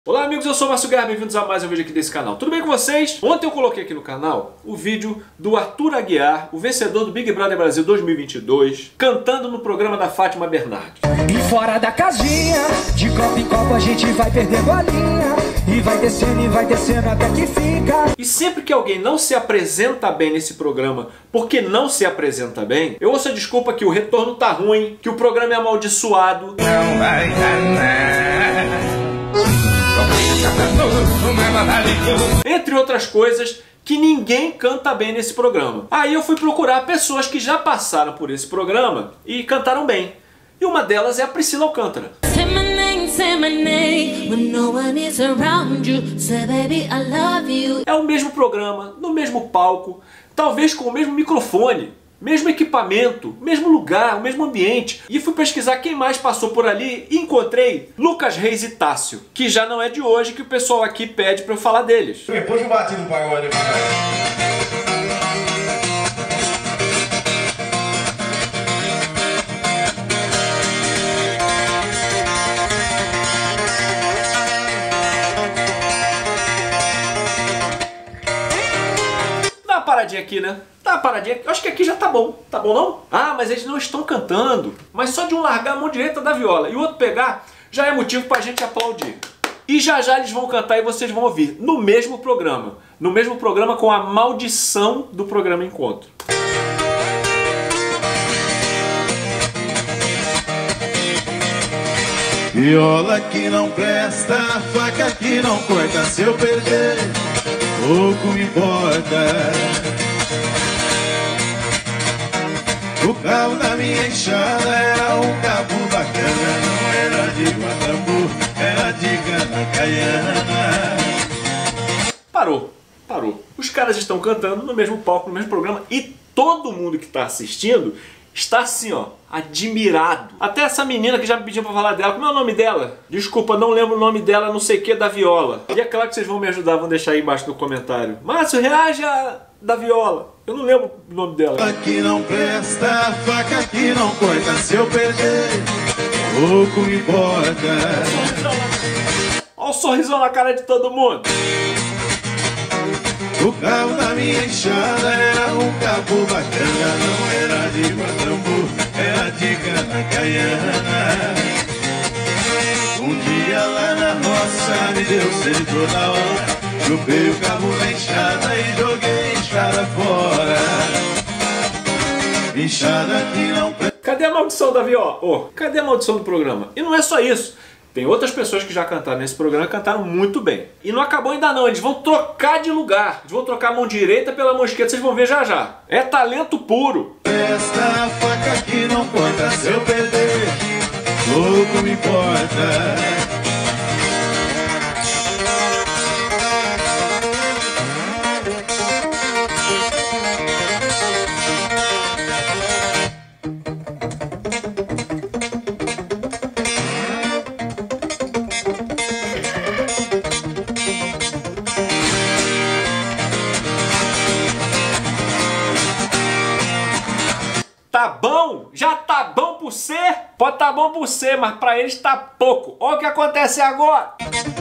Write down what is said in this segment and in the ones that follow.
Olá amigos, eu sou o Márcio Guerra, bem-vindos a mais um vídeo aqui desse canal. Tudo bem com vocês? Ontem eu coloquei aqui no canal o vídeo do Arthur Aguiar, o vencedor do Big Brother Brasil 2022, cantando no programa da Fátima Bernardes. E fora da casinha, de copo em copo a gente vai perdendo a linha, e vai descendo até que fica. E sempre que alguém não se apresenta bem nesse programa, porque não se apresenta bem, eu ouço a desculpa que o retorno tá ruim, que o programa é amaldiçoado. Não vai dar nada. Entre outras coisas, que ninguém canta bem nesse programa. Aí eu fui procurar pessoas que já passaram por esse programa e cantaram bem. E uma delas é a Priscila Alcântara. É o mesmo programa, no mesmo palco, talvez com o mesmo microfone, mesmo equipamento, mesmo lugar, o mesmo ambiente. E fui pesquisar quem mais passou por ali e encontrei Lucas Reis e Tássio, que já não é de hoje que o pessoal aqui pede pra eu falar deles. Depois eu bati no pagode. Dá uma paradinha aqui, né? Dá uma paradinha aqui. Acho que aqui já tá bom. Tá bom não? Ah, mas eles não estão cantando. Mas só de um largar a mão direita da viola e o outro pegar, já é motivo pra gente aplaudir. E já já eles vão cantar e vocês vão ouvir no mesmo programa. No mesmo programa com a maldição do programa Encontro. Viola que não presta, faca que não corta. Se eu perder, pouco me importa. O cabo da minha enxada era um cabo bacana. Não era de guatambu, era de ganacaiana. Parou, parou. Os caras estão cantando no mesmo palco, no mesmo programa e todo mundo que está assistindo está assim, ó, admirado. Até essa menina que já me pediu pra falar dela. Como é o nome dela? Desculpa, não lembro o nome dela, não sei o que, da viola. E é claro que vocês vão me ajudar, vão deixar aí embaixo no comentário. Márcio, reaja da viola. Eu não lembro o nome dela. Faca que não presta, faca que não corta. Se eu perder, pouco me importa. Olha o sorrisão na cara de todo mundo. O cabo da minha enxada era um cabo bacana. Não era de guatambu, era de ganacaiana. Um dia lá na roça me deu sede toda hora. Chupei o cabo da enxada e joguei a enxada fora. Enxada que não... Cadê a maldição da viola? Oh, cadê a maldição do programa? E não é só isso. Tem outras pessoas que já cantaram nesse programa e cantaram muito bem. E não acabou ainda não, eles vão trocar de lugar. Eles vão trocar a mão direita pela mão esquerda, vocês vão ver já já. É talento puro. Esta faca que não corta, se eu perder, pouco me importa. Tá bom? Já tá bom por ser? Pode tá bom por ser, mas pra eles tá pouco. Olha o que acontece agora.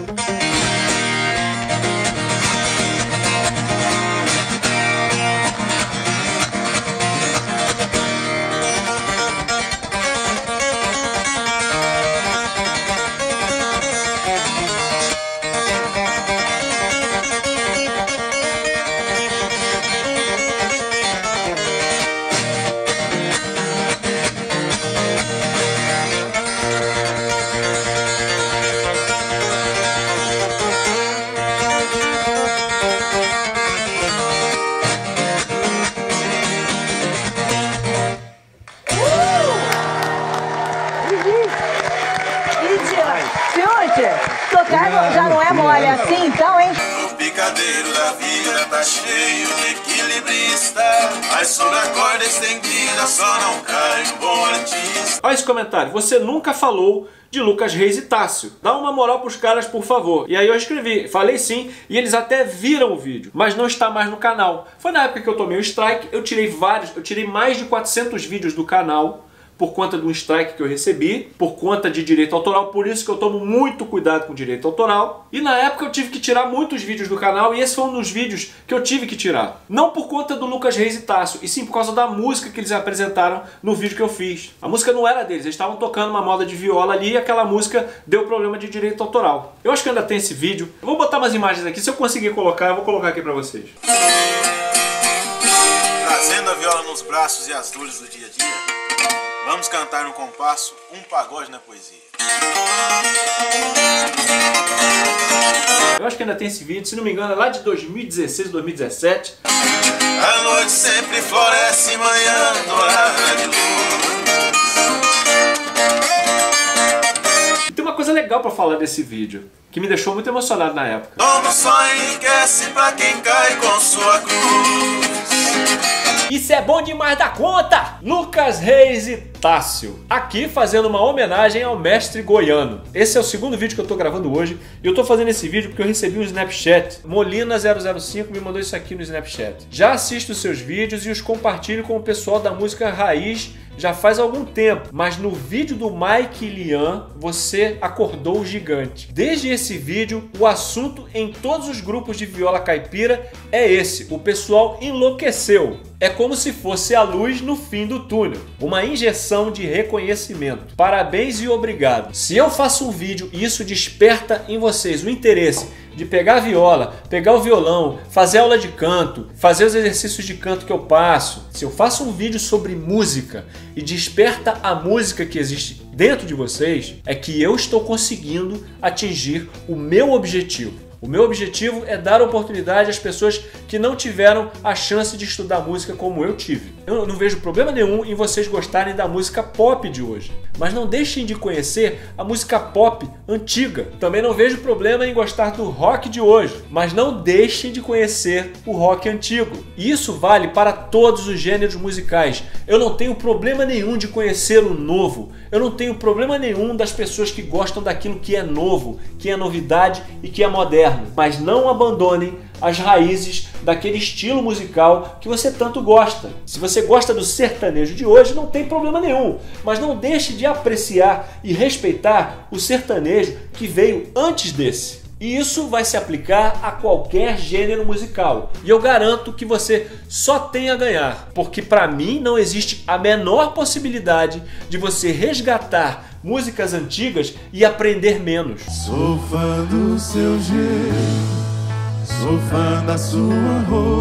Tocar já não é mole assim, então, hein? O picadeiro da vida tá cheio de equilibrista, mas sobre a corda estendida só não cai um bom artista. Olha esse comentário. Você nunca falou de Lucas Reis e Tássio. Dá uma moral pros caras, por favor. E aí eu escrevi, falei sim, e eles até viram o vídeo, mas não está mais no canal. Foi na época que eu tomei o strike, eu tirei mais de 400 vídeos do canal, por conta de um strike que eu recebi, por conta de direito autoral, por isso que eu tomo muito cuidado com direito autoral. E na época eu tive que tirar muitos vídeos do canal e esse foi um dos vídeos que eu tive que tirar. Não por conta do Lucas Reis e Tássio, e sim por causa da música que eles apresentaram no vídeo que eu fiz. A música não era deles, eles estavam tocando uma moda de viola ali e aquela música deu problema de direito autoral. Eu acho que ainda tem esse vídeo. Eu vou botar umas imagens aqui, se eu conseguir colocar, eu vou colocar aqui pra vocês. Trazendo a viola nos braços e as dores do dia a dia, vamos cantar no compasso um pagode na poesia. Eu acho que ainda tem esse vídeo, se não me engano é lá de 2016, 2017. A noite sempre floresce, manhã dourada de luz. E tem uma coisa legal pra falar desse vídeo, que me deixou muito emocionado na época. Todo sonho enriquece pra quem cai com sua cruz. Isso é bom demais da conta! Lucas Reis e Tássio, aqui fazendo uma homenagem ao mestre goiano. Esse é o segundo vídeo que eu tô gravando hoje e eu tô fazendo esse vídeo porque eu recebi um Snapchat. Molina005 me mandou isso aqui no Snapchat. Já assisto os seus vídeos e os compartilho com o pessoal da música raiz já faz algum tempo, mas no vídeo do Mike Lian você acordou o gigante. Desde esse vídeo, o assunto em todos os grupos de viola caipira é esse, o pessoal enlouqueceu. É como se fosse a luz no fim do túnel, uma injeção de reconhecimento. Parabéns e obrigado. Se eu faço um vídeo e isso desperta em vocês o interesse de pegar a viola, pegar o violão, fazer aula de canto, fazer os exercícios de canto que eu passo, se eu faço um vídeo sobre música e desperta a música que existe dentro de vocês, é que eu estou conseguindo atingir o meu objetivo. O meu objetivo é dar oportunidade às pessoas que não tiveram a chance de estudar música como eu tive. Eu não vejo problema nenhum em vocês gostarem da música pop de hoje, mas não deixem de conhecer a música pop antiga. Também não vejo problema em gostar do rock de hoje, mas não deixem de conhecer o rock antigo. E isso vale para todos os gêneros musicais. Eu não tenho problema nenhum de conhecer o novo. Eu não tenho problema nenhum das pessoas que gostam daquilo que é novo, que é novidade e que é moderno. Mas não abandonem as raízes daquele estilo musical que você tanto gosta. Se você gosta do sertanejo de hoje, não tem problema nenhum, mas não deixe de apreciar e respeitar o sertanejo que veio antes desse. E isso vai se aplicar a qualquer gênero musical. E eu garanto que você só tem a ganhar, porque para mim não existe a menor possibilidade de você resgatar músicas antigas e aprender menos. Sou fã do seu jeito, sou fã da sua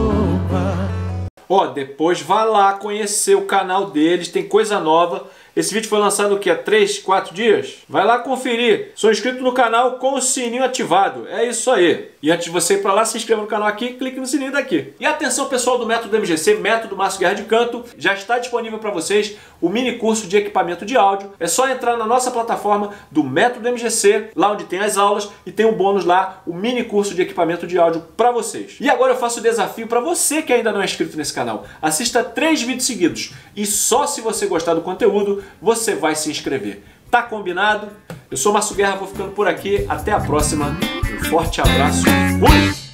roupa. Ó, depois vá lá conhecer o canal deles, tem coisa nova. Esse vídeo foi lançado o que? Há 3, 4 dias? Vai lá conferir. Sou inscrito no canal com o sininho ativado. É isso aí. E antes de você ir pra lá, se inscreva no canal aqui, clique no sininho daqui. E atenção pessoal do Método MGC, Método Márcio Guerra de Canto, já está disponível para vocês o mini curso de equipamento de áudio. É só entrar na nossa plataforma do Método MGC, lá onde tem as aulas, e tem um bônus lá, o mini curso de equipamento de áudio para vocês. E agora eu faço o desafio para você que ainda não é inscrito nesse canal. Assista 3 vídeos seguidos e só se você gostar do conteúdo, você vai se inscrever. Tá combinado? Eu sou Márcio Guerra, vou ficando por aqui. Até a próxima. Um forte abraço. Fui!